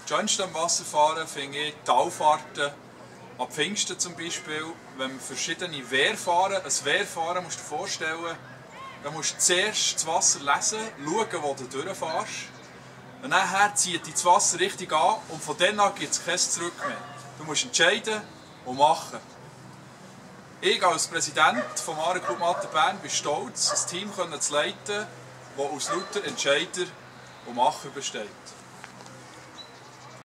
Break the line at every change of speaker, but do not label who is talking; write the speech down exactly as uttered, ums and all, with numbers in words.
Das Schönste am Wasserfahren finde ich Talfahrten, ab Pfingsten zum Beispiel, wenn wir verschiedene Wehre fahren. Ein Wehrfahren musst du dir vorstellen, da musst du zuerst das Wasser lesen, schauen, wo du durchfährst. Und nachher zieht dich das Wasser richtig an und von dann an gibt es kein Zurück mehr. Du musst entscheiden und machen. Ich als Präsident vom Aare-Club Matten Bern bin stolz, ein Team zu leiten, das aus lauter Entscheider und Machen besteht.